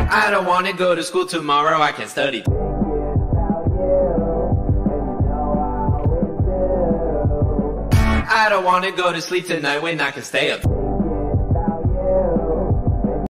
I don't wanna go to school tomorrow, I can study. I don't wanna go to sleep tonight when I can stay up.